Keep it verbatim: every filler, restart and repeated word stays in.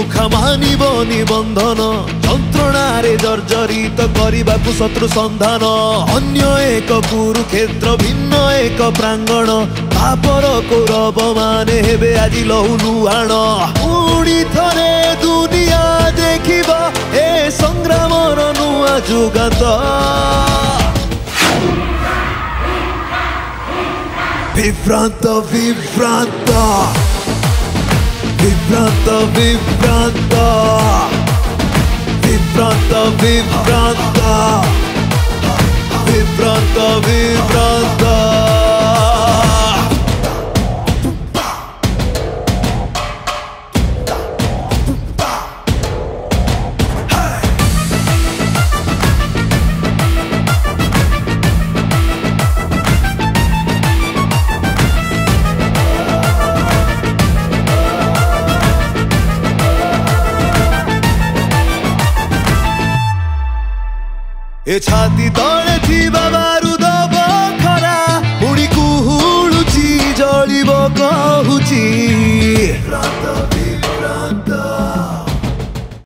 मुखा मानिब निबंधन जंत्रणारे जर्जरित करबाकू शत्रु संधान अन्य एक कुरुक्षेत्र भिन्न एक प्रांगण तापर कौरव माने हेबे आज लहु लुहाण पुणी थरे दुनिया देखिबा ए संग्रामर नुआ जुगात विभ्रांत विभ्रांत विभ्रांत विभ्रांत विभ्रांत विभ्रांत विभ्रांत विभ्रांत ए छाती तले थिबा बारूद बखरा पुणी कुहुलुची जलिब कहुची।